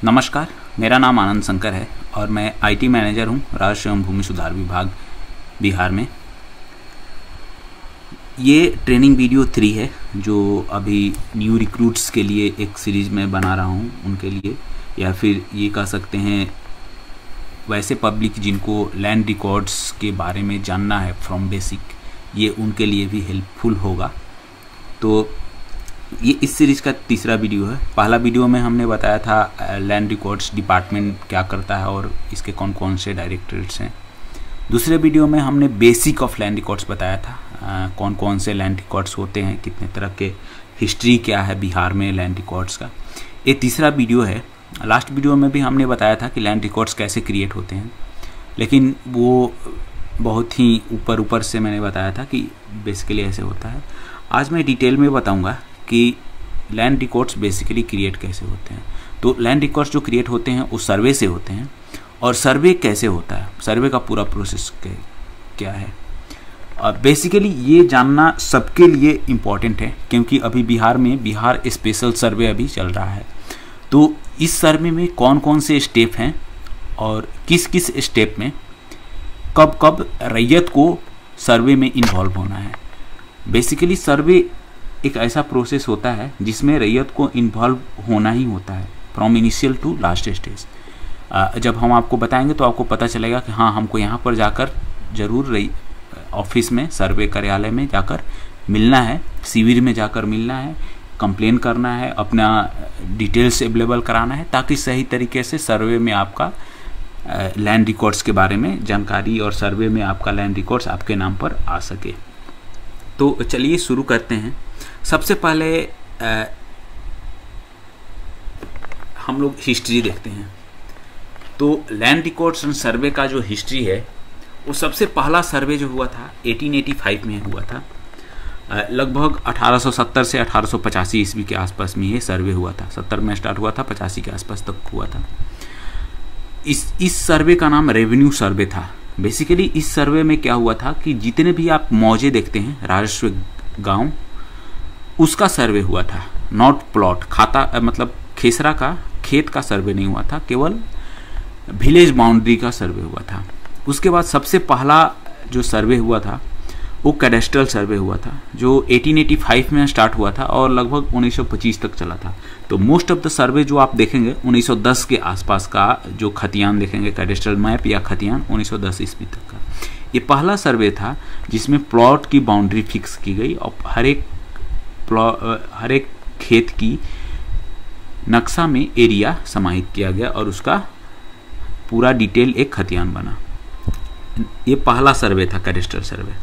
नमस्कार, मेरा नाम आनंद शंकर है और मैं आईटी मैनेजर हूँ राजस्व एवं भूमि सुधार विभाग बिहार में। ये ट्रेनिंग वीडियो 3 है जो अभी न्यू रिक्रूट्स के लिए एक सीरीज़ में बना रहा हूँ उनके लिए, या फिर ये कह सकते हैं वैसे पब्लिक जिनको लैंड रिकॉर्ड्स के बारे में जानना है फ्रॉम बेसिक, ये उनके लिए भी हेल्पफुल होगा। तो ये इस सीरीज़ का तीसरा वीडियो है। पहला वीडियो में हमने बताया था लैंड रिकॉर्ड्स डिपार्टमेंट क्या करता है और इसके कौन कौन से डायरेक्टरेट्स हैं। दूसरे वीडियो में हमने बेसिक ऑफ लैंड रिकॉर्ड्स बताया था, कौन कौन से लैंड रिकॉर्ड्स होते हैं, कितने तरह के, हिस्ट्री क्या है बिहार में लैंड रिकॉर्ड्स का। ये तीसरा वीडियो है। लास्ट वीडियो में भी हमने बताया था कि लैंड रिकॉर्ड्स कैसे क्रिएट होते हैं, लेकिन वो बहुत ही ऊपर से मैंने बताया था कि बेसिकली ऐसे होता है। आज मैं डिटेल में बताऊँगा कि लैंड रिकॉर्ड्स बेसिकली क्रिएट कैसे होते हैं। तो लैंड रिकॉर्ड्स जो क्रिएट होते हैं वो सर्वे से होते हैं, और सर्वे कैसे होता है, सर्वे का पूरा प्रोसेस क्या है। बेसिकली ये जानना सबके लिए इम्पॉर्टेंट है, क्योंकि अभी बिहार में बिहार स्पेशल सर्वे अभी चल रहा है। तो इस सर्वे में कौन कौन से स्टेप हैं और किस किस स्टेप में कब कब रैयत को सर्वे में इन्वॉल्व होना है। बेसिकली सर्वे एक ऐसा प्रोसेस होता है जिसमें रैयत को इन्वॉल्व होना ही होता है from initial to last stage. जब हम आपको बताएंगे तो आपको पता चलेगा कि हाँ, हमको यहाँ पर जाकर ज़रूर ऑफिस में, सर्वे कार्यालय में जाकर मिलना है, शिविर में जाकर मिलना है, कंप्लेन करना है, अपना डिटेल्स अवेलेबल कराना है, ताकि सही तरीके से सर्वे में आपका लैंड रिकॉर्ड्स के बारे में जानकारी और सर्वे में आपका लैंड रिकॉर्ड्स आपके नाम पर आ सके। तो चलिए शुरू करते हैं। सबसे पहले हम लोग हिस्ट्री देखते हैं। तो लैंड रिकॉर्ड्स एंड सर्वे का जो हिस्ट्री है, वो सबसे पहला सर्वे जो हुआ था 1885 में हुआ था। लगभग 1870 से 1885 ईस्वी के आसपास में ये सर्वे हुआ था। 70 में स्टार्ट हुआ था, 85 के आसपास तक हुआ था। इस सर्वे का नाम रेवेन्यू सर्वे था। बेसिकली इस सर्वे में क्या हुआ था कि जितने भी आप मौजे देखते हैं, राजस्व गांव, उसका सर्वे हुआ था। नॉट प्लॉट, खाता मतलब खेसरा का खेत का सर्वे नहीं हुआ था, केवल विलेज बाउंड्री का सर्वे हुआ था। उसके बाद सबसे पहला जो सर्वे हुआ था वो कैडेस्ट्रल सर्वे हुआ था, जो 1885 में स्टार्ट हुआ था और लगभग 1925 तक चला था। तो मोस्ट ऑफ द सर्वे जो आप देखेंगे 1910 के आसपास का जो खतियान देखेंगे, कैडेस्ट्रल मैप या खतियान 1910 ईस्वी तक का, ये पहला सर्वे था जिसमें प्लॉट की बाउंड्री फिक्स की गई और हर एक खेत की नक्शा में एरिया समाहित किया गया और उसका पूरा डिटेल एक खतियान बना। ये पहला सर्वे था कैडेस्ट्रल सर्वे।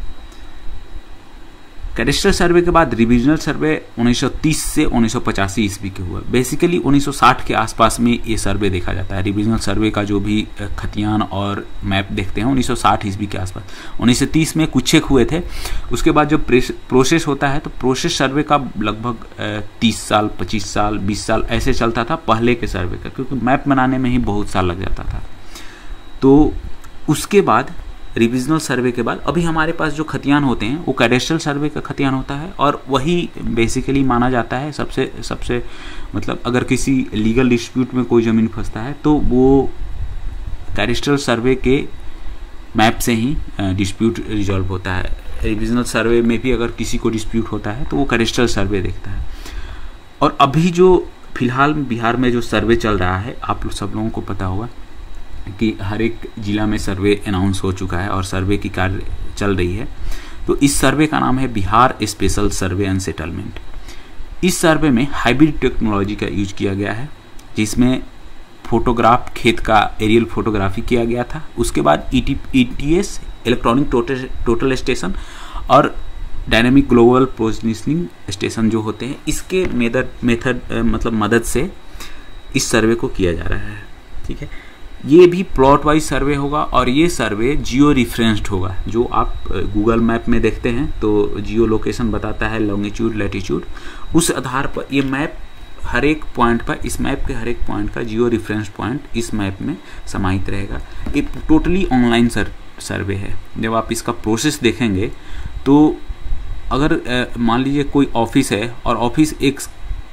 कैडेस्ट्रल सर्वे के बाद रिविजनल सर्वे 1930 से 1985 ईस्वी के हुआ। बेसिकली 1960 के आसपास में ये सर्वे देखा जाता है। रिविजनल सर्वे का जो भी खतियान और मैप देखते हैं 1960 ईस्वी के आसपास। 1930 में कुछ एक हुए थे। उसके बाद जो प्रोसेस होता है, तो प्रोसेस सर्वे का लगभग 30 साल, 25 साल, 20 साल ऐसे चलता था पहले के सर्वे का, क्योंकि मैप बनाने में ही बहुत साल लग जाता था। तो उसके बाद रिविजनल सर्वे के बाद अभी हमारे पास जो खतियान होते हैं वो कैडेस्ट्रल सर्वे का खतियान होता है, और वही बेसिकली माना जाता है सबसे मतलब अगर किसी लीगल डिस्प्यूट में कोई ज़मीन फंसता है तो वो कैडेस्ट्रल सर्वे के मैप से ही डिस्प्यूट रिजॉल्व होता है। रिविजनल सर्वे में भी अगर किसी को डिस्प्यूट होता है तो वो कैडेस्ट्रल सर्वे देखता है। और अभी जो फिलहाल बिहार में जो सर्वे चल रहा है, आप सब लोगों को पता होगा कि हर एक जिला में सर्वे अनाउंस हो चुका है और सर्वे की कार्य चल रही है। तो इस सर्वे का नाम है Bihar special survey and settlement. इस सर्वे में हाइब्रिड टेक्नोलॉजी का यूज किया गया है, जिसमें फोटोग्राफ, खेत का एरियल फोटोग्राफी किया गया था। उसके बाद ETS इलेक्ट्रॉनिक टोटल स्टेशन और डायनेमिक ग्लोबल पोजिशनिंग स्टेशन जो होते हैं, इसके मेथड मतलब मदद से इस सर्वे को किया जा रहा है। ठीक है, ये भी प्लॉट वाइज सर्वे होगा और ये सर्वे जियो रिफरेंस्ड होगा। जो आप गूगल मैप में देखते हैं तो जियो लोकेशन बताता है, लॉन्गिट्यूड, लैटिट्यूड, उस आधार पर ये मैप हर एक पॉइंट पर, इस मैप के हर एक पॉइंट का जियो रिफरेंस पॉइंट इस मैप में समाहित रहेगा। ये टोटली ऑनलाइन सर्वे है। जब आप इसका प्रोसेस देखेंगे तो अगर मान लीजिए कोई ऑफिस है और ऑफिस एक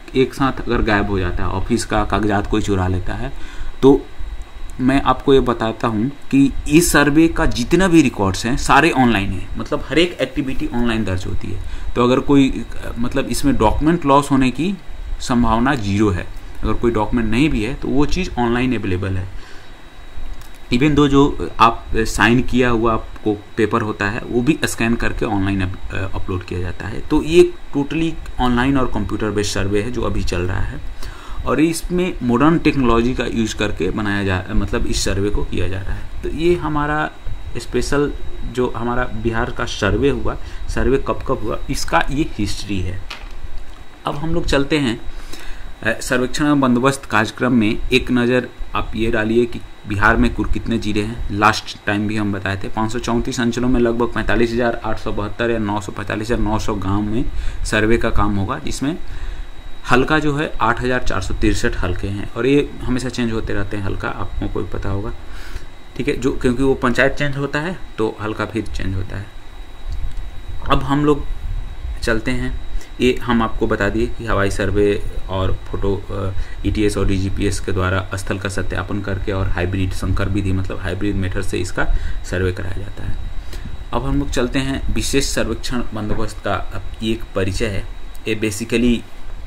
एक साथ अगर गायब हो जाता है, ऑफिस का कागजात कोई चुरा लेता है, तो मैं आपको ये बताता हूँ कि इस सर्वे का जितना भी रिकॉर्ड्स हैं सारे ऑनलाइन हैं, मतलब हर एक एक्टिविटी ऑनलाइन दर्ज होती है। तो अगर कोई मतलब इसमें डॉक्यूमेंट लॉस होने की संभावना 0 है। अगर कोई डॉक्यूमेंट नहीं भी है तो वो चीज़ ऑनलाइन अवेलेबल है। इवन दो जो आप साइन किया हुआ आपको पेपर होता है वो भी स्कैन करके ऑनलाइन अपलोड किया जाता है। तो ये टोटली ऑनलाइन और कंप्यूटर बेस्ड सर्वे है जो अभी चल रहा है, और इसमें मॉडर्न टेक्नोलॉजी का यूज करके बनाया जा मतलब इस सर्वे को किया जा रहा है। तो ये हमारा स्पेशल जो हमारा बिहार का सर्वे हुआ, सर्वे कब कब हुआ, इसका ये हिस्ट्री है। अब हम लोग चलते हैं सर्वेक्षण एवं बंदोबस्त कार्यक्रम में। एक नज़र आप ये डालिए कि बिहार में कुल कितने जिले हैं। लास्ट टाइम भी हम बताए थे 534 अंचलों में लगभग 45,872 या 945,900 गाँव में सर्वे का काम होगा, जिसमें हल्का जो है 8,463 हल्के हैं, और ये हमेशा चेंज होते रहते हैं हल्का, आपको कोई पता होगा, ठीक है, जो क्योंकि वो पंचायत चेंज होता है तो हल्का फिर चेंज होता है। अब हम लोग चलते हैं, ये हम आपको बता दिए कि हवाई सर्वे और फोटो ETS और DGPS के द्वारा स्थल का सत्यापन करके और हाइब्रिड संकर विधि मतलब हाइब्रिड मेथड से इसका सर्वे कराया जाता है। अब हम लोग चलते हैं विशेष सर्वेक्षण बंदोबस्त का एक परिचय है। ये बेसिकली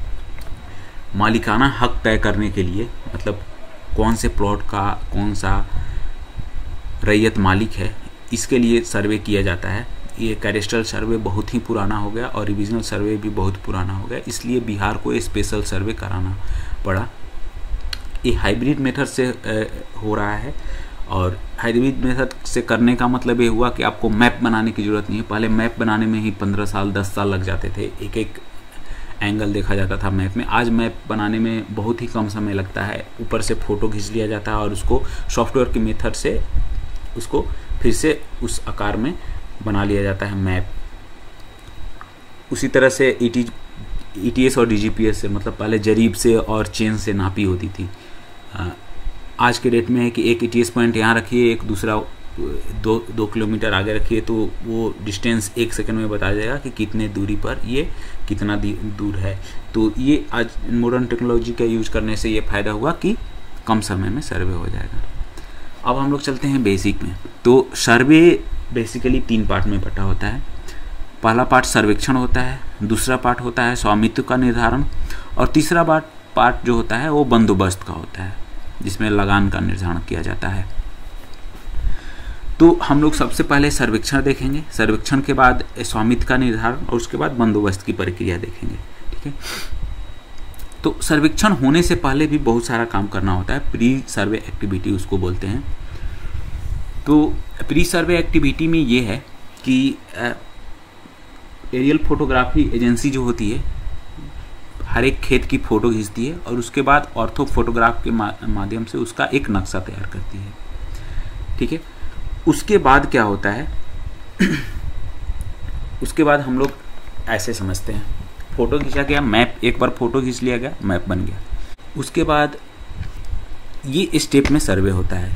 मालिकाना हक तय करने के लिए, मतलब कौन से प्लॉट का कौन सा रैयत मालिक है, इसके लिए सर्वे किया जाता है। ये कैडेस्ट्रल सर्वे बहुत ही पुराना हो गया और रिविजनल सर्वे भी बहुत पुराना हो गया, इसलिए बिहार को ये स्पेशल सर्वे कराना पड़ा। ये हाइब्रिड मेथड से हो रहा है, और हाइब्रिड मेथड से करने का मतलब ये हुआ कि आपको मैप बनाने की ज़रूरत नहीं है। पहले मैप बनाने में ही 15 साल 10 साल लग जाते थे, एक एक एंगल देखा जाता था मैप में। आज मैप बनाने में बहुत ही कम समय लगता है, ऊपर से फ़ोटो खींच लिया जाता है और उसको सॉफ्टवेयर की मेथड से उसको फिर से उस आकार में बना लिया जाता है मैप। उसी तरह से ETS और DGPS से, मतलब पहले जरीब से और चेन से नापी होती थी। आज के डेट में है कि एक ETS पॉइंट यहाँ रखिए, एक दूसरा 2 किलोमीटर आगे रखिए, तो वो डिस्टेंस 1 सेकंड में बता जाएगा कि कितने दूरी पर ये कितना दूर है। तो ये आज मॉडर्न टेक्नोलॉजी का यूज करने से ये फ़ायदा हुआ कि कम समय में सर्वे हो जाएगा। अब हम लोग चलते हैं बेसिक में। तो सर्वे बेसिकली 3 पार्ट में बटा होता है। पहला पार्ट सर्वेक्षण होता है, दूसरा पार्ट होता है स्वामित्व का निर्धारण, और तीसरा पार्ट जो होता है वो बंदोबस्त का होता है, जिसमें लगान का निर्धारण किया जाता है। तो हम लोग सबसे पहले सर्वेक्षण देखेंगे, सर्वेक्षण के बाद स्वामित्व का निर्धारण, और उसके बाद बंदोबस्त की प्रक्रिया देखेंगे, ठीक है। तो सर्वेक्षण होने से पहले भी बहुत सारा काम करना होता है, प्री सर्वे एक्टिविटी उसको बोलते हैं। तो प्री सर्वे एक्टिविटी में ये है कि एरियल फोटोग्राफी एजेंसी जो होती है हर एक खेत की फ़ोटो खींचती है, और उसके बाद ऑर्थो फोटोग्राफ के माध्यम से उसका एक नक्शा तैयार करती है, ठीक है। उसके बाद क्या होता है उसके बाद हम लोग ऐसे समझते हैं, फ़ोटो खींचा गया, मैप, एक बार फ़ोटो खींच लिया गया, मैप बन गया। उसके बाद ये स्टेप में सर्वे होता है।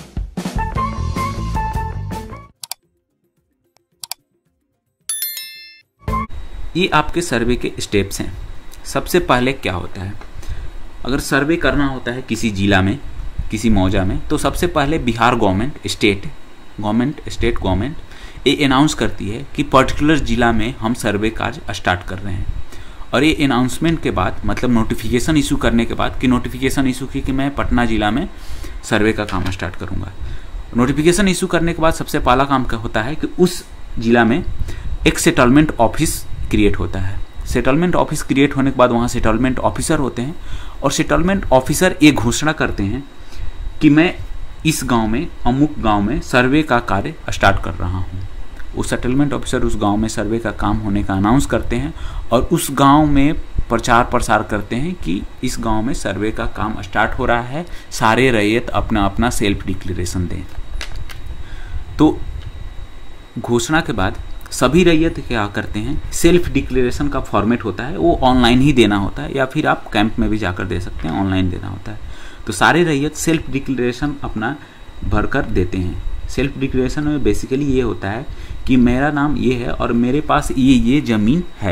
ये आपके सर्वे के स्टेप्स हैं। सबसे पहले क्या होता है, अगर सर्वे करना होता है किसी जिला में, किसी मौजा में, तो सबसे पहले बिहार गवर्नमेंट, स्टेट गवर्नमेंट ये अनाउंस करती है कि पर्टिकुलर जिला में हम सर्वे कार्य स्टार्ट कर रहे हैं। और ये अनाउंसमेंट के बाद, मतलब नोटिफिकेशन इशू करने के बाद, कि नोटिफिकेशन इशू की कि मैं पटना जिला में सर्वे का काम स्टार्ट करूँगा। नोटिफिकेशन इशू करने के बाद सबसे पहला काम क्या होता है कि उस जिला में एक सेटलमेंट ऑफिस क्रिएट होता है। सेटलमेंट ऑफिस क्रिएट होने के बाद वहाँ सेटलमेंट ऑफिसर होते हैं, और सेटलमेंट ऑफिसर ये घोषणा करते हैं कि मैं इस गांव में, अमुक गांव में सर्वे का कार्य स्टार्ट कर रहा हूँ। वो सेटलमेंट ऑफिसर उस गांव में सर्वे का काम होने का अनाउंस करते हैं, और उस गांव में प्रचार प्रसार करते हैं कि इस गांव में सर्वे का काम स्टार्ट हो रहा है, सारे रैयत अपना अपना सेल्फ डिक्लेरेशन दें। तो घोषणा के बाद सभी रैयत क्या करते हैं, सेल्फ डिक्लेरेशन का फॉर्मेट होता है, वो ऑनलाइन ही देना होता है, या फिर आप कैंप में भी जाकर दे सकते हैं, ऑनलाइन देना होता है। तो सारे रैयत सेल्फ डिक्लेरेशन अपना भरकर देते हैं। सेल्फ डिक्लेरेशन में बेसिकली ये होता है कि मेरा नाम ये है और मेरे पास ये ज़मीन है।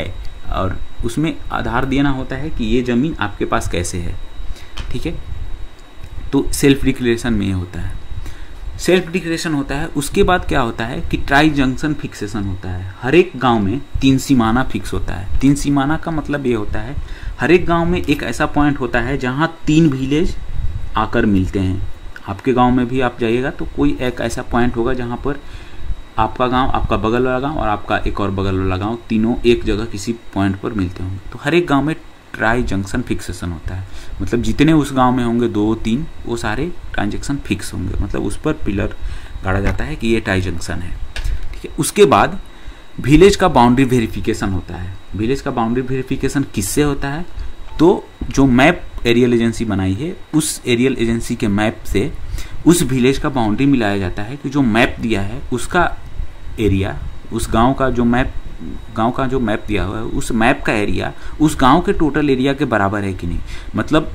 और उसमें आधार देना होता है कि ये ज़मीन आपके पास कैसे है, ठीक है। तो सेल्फ डिक्लेरेशन में ये होता है, सेल्फ डिक्लेरेशन होता है। उसके बाद क्या होता है कि ट्राई जंक्शन फिक्सेशन होता है। हर एक गांव में 3 सीमाना फिक्स होता है। 3 सीमाना का मतलब ये होता है हर एक गांव में एक ऐसा पॉइंट होता है जहां 3 विलेज आकर मिलते हैं। आपके गांव में भी आप जाइएगा तो कोई एक ऐसा पॉइंट होगा जहां पर आपका गांव, आपका बगल वाला गांव और आपका एक और बगल वाला गांव तीनों एक जगह किसी पॉइंट पर मिलते होंगे। तो हर एक गांव में ट्राई जंक्शन फिक्सेशन होता है, मतलब जितने उस गांव में होंगे 2-3 वो सारे ट्रांजेक्शन फिक्स होंगे, मतलब उस पर पिलर गाड़ा जाता है कि ये ट्राई जंक्शन है, ठीक है। उसके बाद विलेज का बाउंड्री वेरिफिकेशन होता है। विलेज का बाउंड्री वेरिफिकेशन किससे होता है? तो जो मैप एरियल एजेंसी बनाई है उस एरियल एजेंसी के मैप से उस विलेज का बाउंड्री मिलाया जाता है कि जो मैप दिया है उसका एरिया, उस गांव का जो मैप दिया हुआ है उस मैप का एरिया उस गांव के टोटल एरिया के बराबर है कि नहीं। मतलब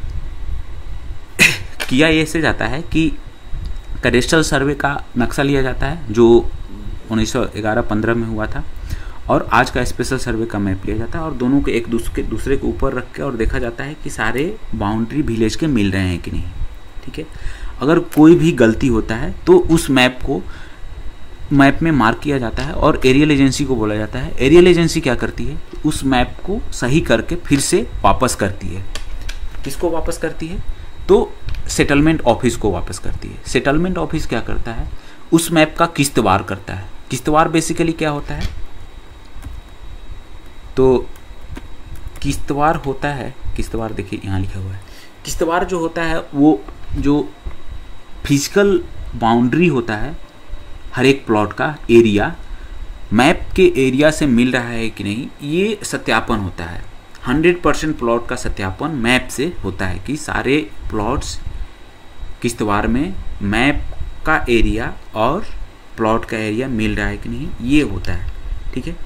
किया ऐसे जाता है कि कैडेस्ट्रल सर्वे का नक्शा लिया जाता है जो 1911-15 में हुआ था, और आज का स्पेशल सर्वे का मैप लिया जाता है और दोनों के एक दूसरे के ऊपर रख के और देखा जाता है कि सारे बाउंड्री विलेज के मिल रहे हैं कि नहीं, ठीक है। अगर कोई भी गलती होता है तो उस मैप में मार्क किया जाता है और एरियल एजेंसी को बोला जाता है। एरियल एजेंसी क्या करती है? उस मैप को सही करके फिर से वापस करती है। किसको वापस करती है? तो सेटलमेंट ऑफिस को वापस करती है। सेटलमेंट ऑफिस क्या करता है? उस मैप का किस्तवार करता है। किस्तवार बेसिकली क्या होता है? तो किस्तवार होता है, किस्तवार देखिए यहाँ लिखा हुआ है। किस्तवार जो होता है वो जो फिजिकल बाउंड्री होता है हर एक प्लॉट का एरिया मैप के एरिया से मिल रहा है कि नहीं, ये सत्यापन होता है। 100% प्लॉट का सत्यापन मैप से होता है कि सारे प्लॉट्स किस्तवार में मैप का एरिया और प्लॉट का एरिया मिल रहा है कि नहीं, ये होता है, ठीक है।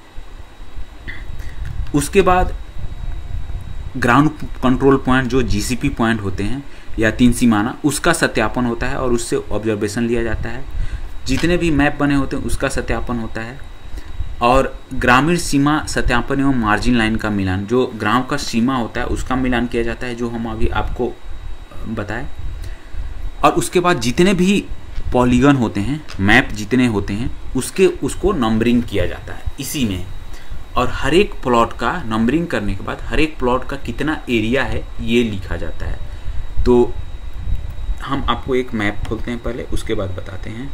उसके बाद ग्राउंड कंट्रोल पॉइंट जो जीसीपी पॉइंट होते हैं या 3 सीमाना, उसका सत्यापन होता है और उससे ऑब्जर्वेशन लिया जाता है। जितने भी मैप बने होते हैं उसका सत्यापन होता है। और ग्रामीण सीमा सत्यापन एवं मार्जिन लाइन का मिलान, जो गांव का सीमा होता है उसका मिलान किया जाता है, जो हम अभी आपको बताएं। और उसके बाद जितने भी पॉलीगन होते हैं, मैप जितने होते हैं उसको नंबरिंग किया जाता है इसी में। और हर एक प्लॉट का नंबरिंग करने के बाद हर एक प्लॉट का कितना एरिया है ये लिखा जाता है। तो हम आपको एक मैप खोलते हैं पहले, उसके बाद बताते हैं।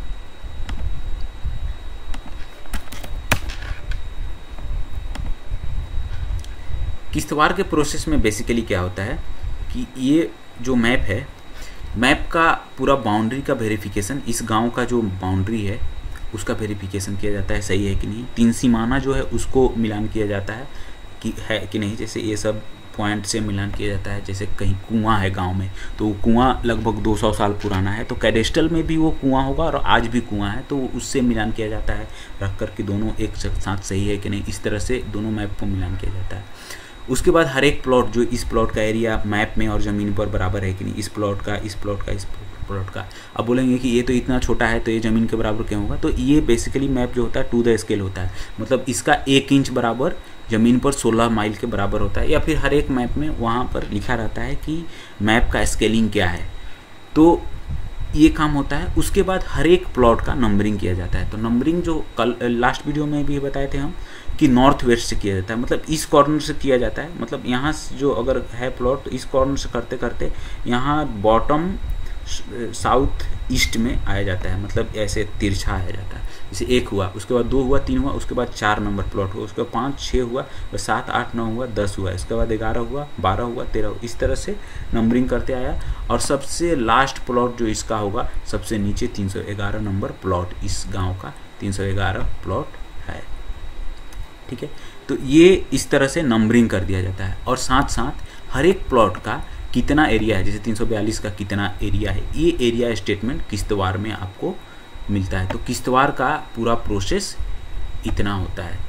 किस्तवार के प्रोसेस में बेसिकली क्या होता है कि ये जो मैप है, मैप का पूरा बाउंड्री का वेरिफिकेशन, इस गांव का जो बाउंड्री है उसका वेरिफिकेशन किया जाता है सही है कि नहीं। 3 सीमाना जो है उसको मिलान किया जाता है कि है कि नहीं। जैसे ये सब पॉइंट से मिलान किया जाता है। जैसे कहीं कुआं है गांव में तो वो कुआं लगभग 200 साल पुराना है तो कैडेस्ट्रल में भी वो कुआं होगा और आज भी कुआं है तो उससे मिलान किया जाता है रख कर के दोनों एक साथ सही है कि नहीं। इस तरह से दोनों मैप को मिलान किया जाता है। उसके बाद हर एक प्लॉट जो इस प्लॉट का एरिया मैप में और ज़मीन पर बराबर है कि नहीं, इस प्लॉट का इस प्लॉट का इस प्लॉट का। अब बोलेंगे कि ये तो इतना छोटा है तो ये ज़मीन के बराबर क्यों होगा, तो ये बेसिकली मैप जो होता है टू द स्केल होता है। मतलब इसका 1 इंच बराबर ज़मीन पर 16 माइल के बराबर होता है। या फिर हर एक मैप में वहाँ पर लिखा रहता है कि मैप का स्केलिंग क्या है, तो ये काम होता है। उसके बाद हर एक प्लॉट का नंबरिंग किया जाता है। तो नंबरिंग जो कल लास्ट वीडियो में भी बताए थे हम कि नॉर्थ वेस्ट से किया जाता है, मतलब इस कॉर्नर से किया जाता है। मतलब यहाँ जो अगर है प्लॉट इस कॉर्नर से करते करते यहाँ बॉटम साउथ ईस्ट में आया जाता है, मतलब ऐसे तिरछा आया जाता है। जैसे 1 हुआ, उसके बाद 2 हुआ, 3 हुआ, उसके बाद 4 नंबर प्लॉट हुआ, उसके बाद 5, 6 हुआ, 7, 8, 9 हुआ, 10 हुआ, इसके बाद 11 हुआ, 12 हुआ, 13 हुआ। इस तरह से नंबरिंग करते आया और सबसे लास्ट प्लॉट जो इसका होगा सबसे नीचे 311 नंबर प्लॉट इस गाँव का 311 प्लॉट है, ठीक है। तो ये इस तरह से नंबरिंग कर दिया जाता है। और साथ साथ हर एक प्लॉट का कितना एरिया है, जैसे 342 का कितना एरिया है, ये एरिया स्टेटमेंट किस्तवार में आपको मिलता है। तो किस्तवार का पूरा प्रोसेस इतना होता है।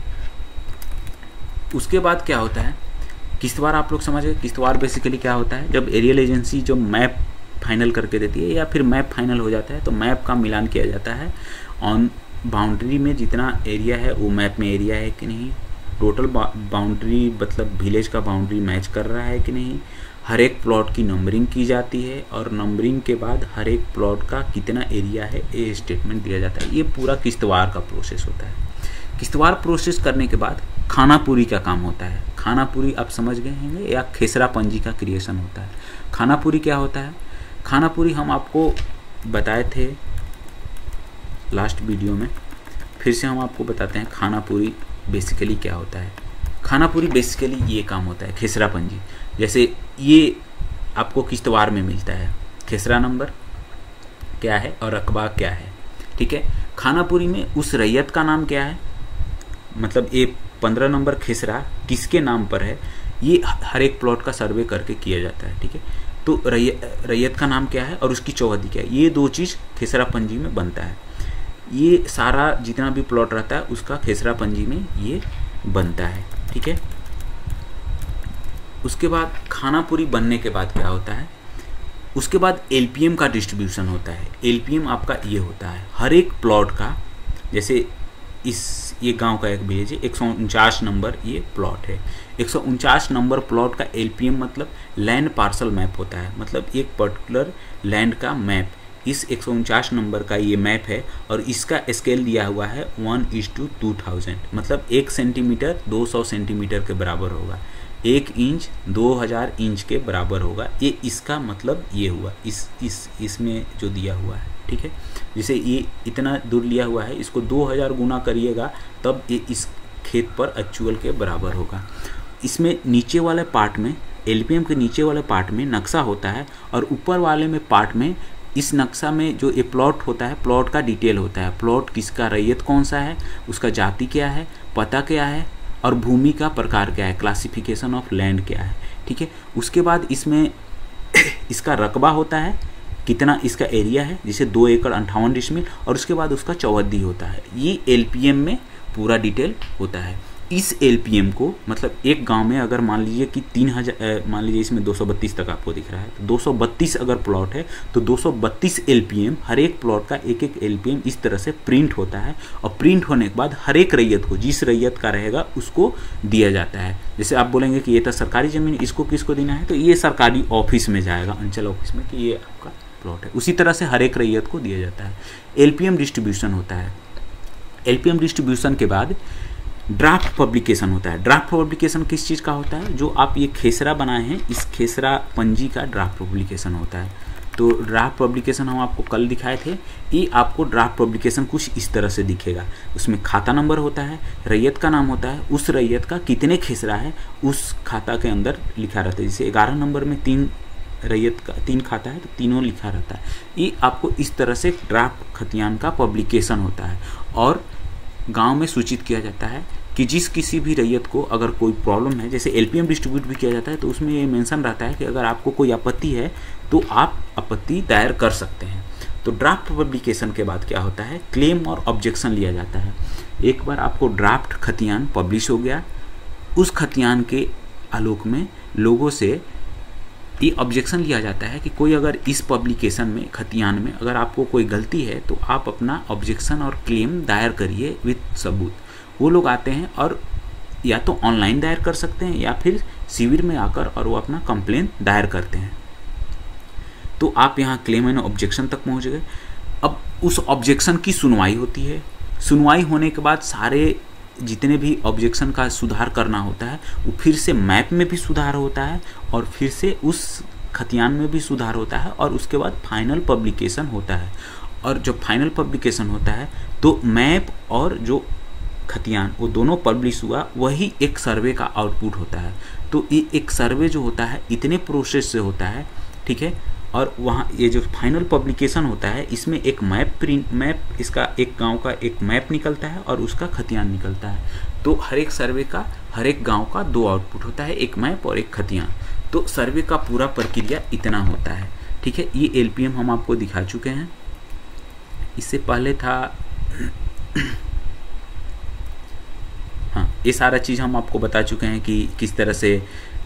उसके बाद क्या होता है, किस्तवार आप लोग समझ गए। किस्तवार बेसिकली क्या होता है, जब एरियल एजेंसी जो मैप फाइनल करके देती है या फिर मैप फाइनल हो जाता है तो मैप का मिलान किया जाता है ऑन बाउंड्री में जितना एरिया है वो मैप में एरिया है कि नहीं, टोटल बाउंड्री मतलब विलेज का बाउंड्री मैच कर रहा है कि नहीं, हर एक प्लॉट की नंबरिंग की जाती है और नंबरिंग के बाद हर एक प्लॉट का कितना एरिया है ये स्टेटमेंट दिया जाता है। ये पूरा किश्तवाड़ का प्रोसेस होता है। किश्तवाड़ प्रोसेस करने के बाद खानापुरी का काम होता है। खानापुरी आप समझ गए होंगे, या खेसरा पंजी का क्रिएशन होता है। खानापुरी क्या होता है? खानापुरी हम आपको बताए थे लास्ट वीडियो में, फिर से हम आपको बताते हैं खानापुरी बेसिकली क्या होता है। खानापुरी बेसिकली ये काम होता है खेसरा पंजी। जैसे ये आपको किश्तवाड़ में मिलता है, खेसरा नंबर क्या है और रकबा क्या है, ठीक है। खानापुरी में उस रैयत का नाम क्या है, मतलब ये 15 नंबर खेसरा किसके नाम पर है, ये हर एक प्लॉट का सर्वे करके किया जाता है, ठीक है। तो रैयत का नाम क्या है और उसकी चौहदी क्या है, ये दो चीज़ खेसरा पंजी में बनता है। ये सारा जितना भी प्लॉट रहता है उसका खेसरा पंजी में ये बनता है, ठीक है। उसके बाद खानापुरी बनने के बाद क्या होता है, उसके बाद एलपीएम का डिस्ट्रीब्यूशन होता है। एलपीएम आपका ये होता है हर एक प्लॉट का, जैसे ये गांव का एक विलेज है, 149 नंबर ये प्लॉट है। 149 नंबर प्लॉट का एलपीएम मतलब लैंड पार्सल मैप होता है, मतलब एक पर्टिकुलर लैंड का मैप। इस 149 नंबर का ये मैप है और इसका स्केल दिया हुआ है 1:2000, मतलब 1 सेंटीमीटर 200 सेंटीमीटर के बराबर होगा, 1 इंच 2000 इंच के बराबर होगा। ये इसका मतलब ये हुआ इसमें जो दिया हुआ है, ठीक है। जैसे ये इतना दूर लिया हुआ है, इसको 2000 गुना करिएगा तब ये इस खेत पर एक्चुअल के बराबर होगा। इसमें नीचे वाले पार्ट में, एलपीएम के नीचे वाले पार्ट में नक्शा होता है और ऊपर वाले में पार्ट में, इस नक्शा में जो ये प्लॉट होता है, प्लॉट का डिटेल होता है। प्लॉट किसका, रैयत कौन सा है, उसका जाति क्या है, पता क्या है और भूमि का प्रकार क्या है, क्लासिफिकेशन ऑफ लैंड क्या है, ठीक है। उसके बाद इसमें इसका रकबा होता है, कितना इसका एरिया है, जैसे 2 एकड़ 58 डिसमिल, और उसके बाद उसका चौहद्दी होता है। ये एलपीएम में पूरा डिटेल होता है। इस एलपीएम को मतलब एक गांव में अगर मान लीजिए कि 3000, मान लीजिए इसमें 232 तक आपको दिख रहा है, तो 232 अगर प्लॉट है तो 232 एलपीएम, हर एक प्लॉट का एक एक एलपीएम इस तरह से प्रिंट होता है। और प्रिंट होने के बाद हर एक रैयत को, जिस रैयत का रहेगा उसको दिया जाता है। जैसे आप बोलेंगे कि ये तो सरकारी ज़मीन, इसको किसको देना है, तो ये सरकारी ऑफिस में जाएगा, अंचल ऑफिस में, कि ये आपका प्लॉट है। उसी तरह से हर एक रैयत को दिया जाता है। एलपीएम डिस्ट्रीब्यूशन होता है। एलपीएम डिस्ट्रीब्यूशन के बाद ड्राफ्ट पब्लिकेशन होता है। ड्राफ्ट पब्लिकेशन किस चीज़ का होता है, जो आप ये खेसरा बनाए हैं इस खेसरा पंजी का ड्राफ्ट पब्लिकेशन होता है। तो ड्राफ्ट पब्लिकेशन हम आपको कल दिखाए थे। ये आपको ड्राफ्ट पब्लिकेशन कुछ इस तरह से दिखेगा। उसमें खाता नंबर होता है, रैयत का नाम होता है, उस रैयत का कितने खेसरा है उस खाता के अंदर लिखा रहता है। जैसे 11 नंबर में 3 रैयत का 3 खाता है तो तीनों लिखा रहता है। ये आपको इस तरह से ड्राफ्ट खतियान का पब्लिकेशन होता है और गांव में सूचित किया जाता है कि जिस किसी भी रैयत को अगर कोई प्रॉब्लम है, जैसे एलपीएम डिस्ट्रीब्यूट भी किया जाता है तो उसमें ये मेंशन रहता है कि अगर आपको कोई आपत्ति है तो आप आपत्ति दायर कर सकते हैं। तो ड्राफ्ट पब्लिकेशन के बाद क्या होता है, क्लेम और ऑब्जेक्शन लिया जाता है। एक बार आपको ड्राफ्ट खतियान पब्लिश हो गया, उस खतियान के आलोक में लोगों से ये ऑब्जेक्शन लिया जाता है कि कोई अगर इस पब्लिकेशन में, खतियान में अगर आपको कोई गलती है तो आप अपना ऑब्जेक्शन और क्लेम दायर करिए विद सबूत। वो लोग आते हैं और या तो ऑनलाइन दायर कर सकते हैं या फिर शिविर में आकर और वो अपना कंप्लेन दायर करते हैं। तो आप यहाँ क्लेम एंड ऑब्जेक्शन तक पहुँच गए। अब उस ऑब्जेक्शन की सुनवाई होती है। सुनवाई होने के बाद सारे जितने भी ऑब्जेक्शन का सुधार करना होता है, वो फिर से मैप में भी सुधार होता है और फिर से उस खतियान में भी सुधार होता है और उसके बाद फाइनल पब्लिकेशन होता है। और जब फाइनल पब्लिकेशन होता है तो मैप और जो खतियान वो दोनों पब्लिश हुआ, वही एक सर्वे का आउटपुट होता है। तो ये एक सर्वे जो होता है इतने प्रोसेस से होता है, ठीक है। और वहाँ ये जो फाइनल पब्लिकेशन होता है इसमें एक मैप इसका एक गांव का एक मैप निकलता है और उसका खतियान निकलता है। तो हर एक सर्वे का, हर एक गांव का 2 आउटपुट होता है, एक मैप और एक खतियान। तो सर्वे का पूरा प्रक्रिया इतना होता है, ठीक है। ये एलपीएम हम आपको दिखा चुके हैं। इससे पहले था हाँ, ये सारा चीज़ हम आपको बता चुके हैं कि किस तरह से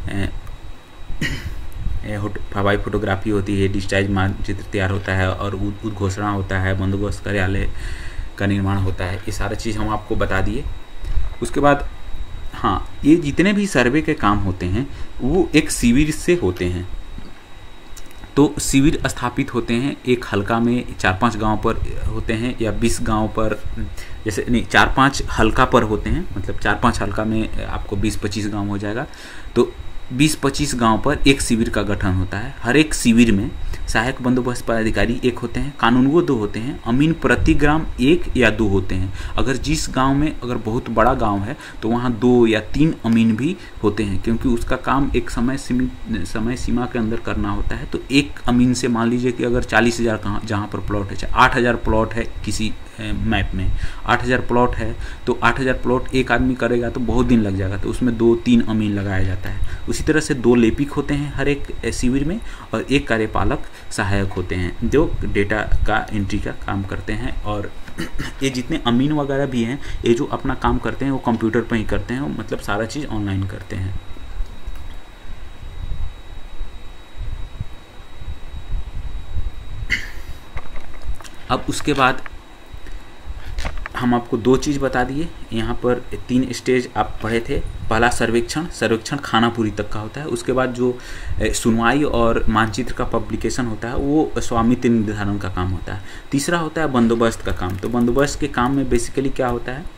हवाई फोटोग्राफी होती है, डिजिटाइज मानचित्र तैयार होता है और उद्घोषणा होता है, बंदोबस्त कार्यालय का निर्माण होता है। ये सारा चीज़ हम आपको बता दिए। उसके बाद हाँ, ये जितने भी सर्वे के काम होते हैं वो एक शिविर से होते हैं। तो शिविर स्थापित होते हैं एक हल्का में 4-5 गांव पर होते हैं, या 20 गांव पर, जैसे नहीं 4-5 हल्का पर होते हैं, मतलब 4-5 हल्का में आपको 20-25 गांव हो जाएगा। तो 20-25 गांव पर एक शिविर का गठन होता है। हर एक शिविर में सहायक बंदोबस्त पदाधिकारी 1 होते हैं, कानूनगो 2 होते हैं, अमीन प्रति ग्राम 1 या 2 होते हैं। अगर जिस गांव में अगर बहुत बड़ा गांव है तो वहां 2 या 3 अमीन भी होते हैं, क्योंकि उसका काम एक समय सीमा के अंदर करना होता है। तो एक अमीन से मान लीजिए कि अगर 40,000 जहाँ पर प्लॉट है, 8,000 प्लॉट है किसी मैप में, 8,000 प्लॉट है, तो 8,000 प्लॉट एक आदमी करेगा तो बहुत दिन लग जाएगा, तो उसमें 2-3 अमीन लगाया जाता है। उसी तरह से 2 लेपिक होते हैं हर एक शिविर में, और 1 कार्यपालक सहायक होते हैं जो डेटा का एंट्री का काम करते हैं। और ये जितने अमीन वगैरह भी हैं, ये जो अपना काम करते हैं वो कंप्यूटर पर ही करते हैं, मतलब सारा चीज़ ऑनलाइन करते हैं। अब उसके बाद हम आपको 2 चीज़ बता दिए। यहाँ पर 3 स्टेज आप पढ़े थे। पहला सर्वेक्षण खानापुरी तक का होता है। उसके बाद जो सुनवाई और मानचित्र का पब्लिकेशन होता है वो स्वामित्व निर्धारण का काम होता है। तीसरा होता है बंदोबस्त का काम। तो बंदोबस्त के काम में बेसिकली क्या होता है,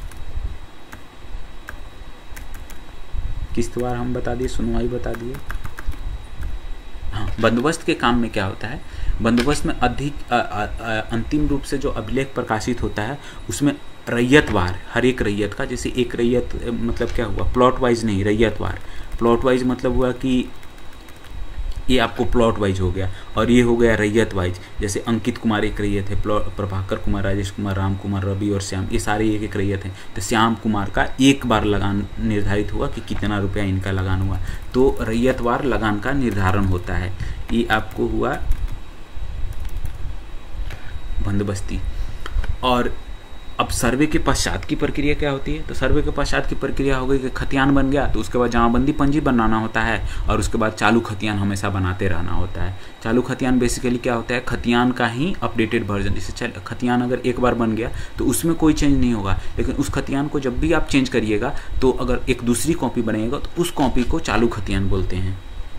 किस्तवार हम बता दिए, सुनवाई बता दिए। हाँ, बंदोबस्त के काम में क्या होता है, बंदोबस्त में अधिक अंतिम रूप से जो अभिलेख प्रकाशित होता है उसमें रैयतवार, हर एक रैयत का, जैसे एक रैयत मतलब क्या हुआ, प्लॉट वाइज नहीं, रैयतवार। प्लॉट वाइज मतलब हुआ कि ये आपको प्लॉट वाइज हो गया, और ये हो गया रैयत वाइज। जैसे अंकित कुमार एक रैयत है, प्रभाकर कुमार, राजेश कुमार, राम कुमार, रवि और श्याम, ये सारे एक रैयत हैं। तो श्याम कुमार का एक बार लगान निर्धारित हुआ कि कितना रुपया इनका लगान हुआ, तो रैयतवार लगान का निर्धारण होता है। ये आपको हुआ बंदोबस्ती। और अब सर्वे के पश्चात की प्रक्रिया क्या होती है, तो सर्वे के पश्चात की प्रक्रिया हो गई कि खतियान बन गया, तो उसके बाद जमाबंदी पंजी बनाना होता है, और उसके बाद चालू खतियान हमेशा बनाते रहना होता है। चालू खतियान बेसिकली क्या होता है, खतियान का ही अपडेटेड वर्जन। जैसे खतियान अगर एक बार बन गया तो उसमें कोई चेंज नहीं होगा, लेकिन उस खतियान को जब भी आप चेंज करिएगा तो अगर एक दूसरी कॉपी बनेगा तो उस कॉपी को चालू खतियान बोलते हैं।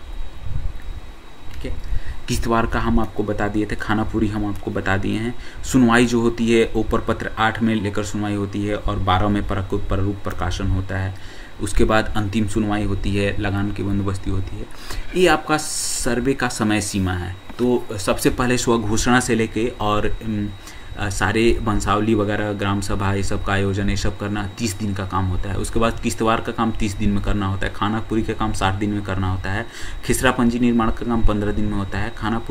ठीक है, किस्तवार का हम आपको बता दिए थे, खानापुरी हम आपको बता दिए हैं। सुनवाई जो होती है वो प्रपत्र 8 में लेकर सुनवाई होती है और 12 में प्रारूप प्रकाशन होता है। उसके बाद अंतिम सुनवाई होती है, लगान की बंदोबस्ती होती है। ये आपका सर्वे का समय सीमा है। तो सबसे पहले स्व घोषणा से लेके और सारे वंशावली वगैरह, ग्राम सभा, ये सब का आयोजन, ये सब करना 30 दिन का काम होता है। उसके बाद किस्तवार का काम 30 दिन में करना होता है। खानापुरी का काम 60 दिन में करना होता है। खिसरा पंजी निर्माण का काम 15 दिन में होता है।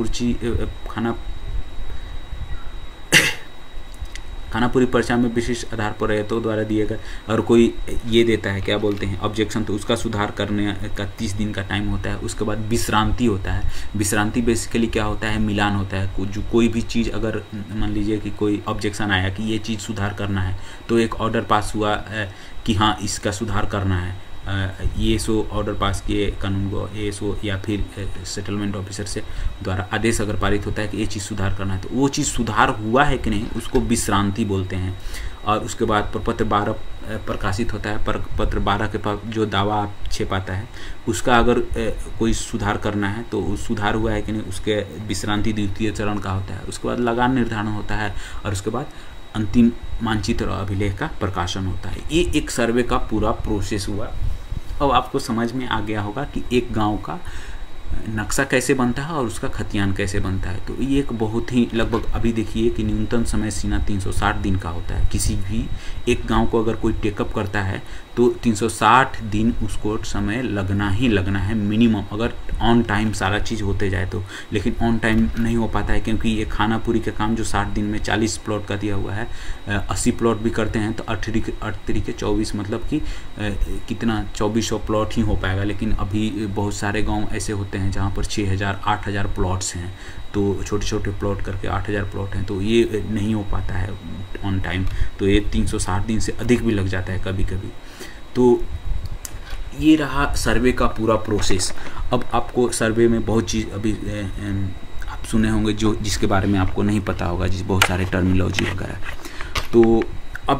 खानापुरी पर्चा में विशिष्ट आधार पर रैयतों द्वारा दिए गए और कोई ये देता है, क्या बोलते हैं, ऑब्जेक्शन, तो उसका सुधार करने का 30 दिन का टाइम होता है। उसके बाद विश्रांति होता है। विश्रांति बेसिकली क्या होता है, मिलान होता है। जो कोई भी चीज़ अगर मान लीजिए कि कोई ऑब्जेक्शन आया कि ये चीज़ सुधार करना है, तो एक ऑर्डर पास हुआ कि हाँ इसका सुधार करना है, ये सो ऑर्डर पास किए कानून को, ये सो या फिर सेटलमेंट ऑफिसर से द्वारा आदेश अगर पारित होता है कि ये चीज़ सुधार करना है, तो वो चीज़ सुधार हुआ है कि नहीं उसको विश्रांति बोलते हैं। और उसके बाद प्रपत्र 12 प्रकाशित होता है। प्रपत्र 12 के पास जो दावा आप छेपाता है उसका अगर कोई सुधार करना है तो सुधार हुआ है कि नहीं, उसके विश्रांति द्वितीय चरण का होता है। उसके बाद लगान निर्धारण होता है और उसके बाद अंतिम मानचित्र और अभिलेख का प्रकाशन होता है। ये एक सर्वे का पूरा प्रोसेस हुआ। अब आपको समझ में आ गया होगा कि एक गांव का नक्शा कैसे बनता है और उसका खतियान कैसे बनता है। तो ये एक बहुत ही, लगभग अभी देखिए कि न्यूनतम समय सीमा 360 दिन का होता है। किसी भी एक गांव को अगर कोई टेकअप करता है तो 360 दिन उसको समय लगना ही लगना है मिनिमम, अगर ऑन टाइम सारा चीज़ होते जाए तो। लेकिन ऑन टाइम नहीं हो पाता है क्योंकि ये खानापुरी का काम जो 60 दिन में 40 प्लॉट का दिया हुआ है, 80 प्लॉट भी करते हैं तो 8 तरीके 24, मतलब कि कितना 2400 प्लॉट ही हो पाएगा। लेकिन अभी बहुत सारे गाँव ऐसे होते हैं जहाँ पर 6000 8000 प्लॉट्स हैं, तो छोटे छोटे प्लॉट करके 8000 प्लॉट हैं, तो ये नहीं हो पाता है ऑन टाइम। तो ये 360 दिन से अधिक भी लग जाता है कभी कभी। तो ये रहा सर्वे का पूरा प्रोसेस। अब आपको सर्वे में बहुत चीज़ अभी आप सुने होंगे जो जिसके बारे में आपको नहीं पता होगा, जिस बहुत सारे टर्मिनोलॉजी वगैरह। तो अब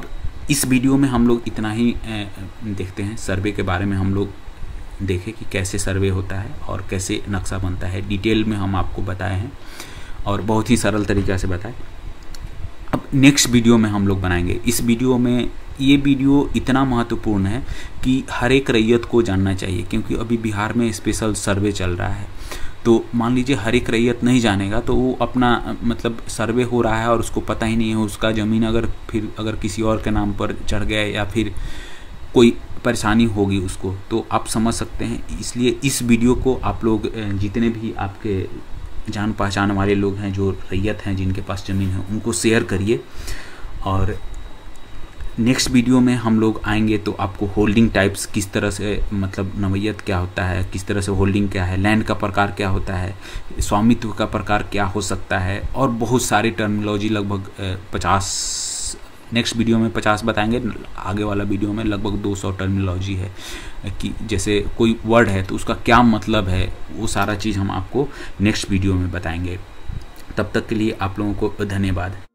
इस वीडियो में हम लोग इतना ही देखते हैं। सर्वे के बारे में हम लोग देखें कि कैसे सर्वे होता है और कैसे नक्शा बनता है, डिटेल में हम आपको बताए हैं और बहुत ही सरल तरीक़े से बताए। अब नेक्स्ट वीडियो में हम लोग बनाएंगे। इस वीडियो में, ये वीडियो इतना महत्वपूर्ण है कि हर एक रैयत को जानना चाहिए, क्योंकि अभी बिहार में स्पेशल सर्वे चल रहा है। तो मान लीजिए हर एक रैयत नहीं जानेगा तो वो अपना मतलब सर्वे हो रहा है और उसको पता ही नहीं है, उसका ज़मीन अगर किसी और के नाम पर चढ़ गया या फिर कोई परेशानी होगी उसको, तो आप समझ सकते हैं। इसलिए इस वीडियो को आप लोग जितने भी आपके जान पहचान वाले लोग हैं, जो रैयत हैं, जिनके पास ज़मीन है, उनको शेयर करिए। और नेक्स्ट वीडियो में हम लोग आएंगे तो आपको होल्डिंग टाइप्स किस तरह से, मतलब नवैयत क्या होता है, किस तरह से होल्डिंग क्या है, लैंड का प्रकार क्या होता है, स्वामित्व का प्रकार क्या हो सकता है, और बहुत सारी टर्मिनोलॉजी, लगभग 50, नेक्स्ट वीडियो में 50 बताएंगे, आगे वाला वीडियो में लगभग 200 टर्मिनोलॉजी है कि जैसे कोई वर्ड है तो उसका क्या मतलब है, वो सारा चीज़ हम आपको नेक्स्ट वीडियो में बताएंगे। तब तक के लिए आप लोगों को धन्यवाद।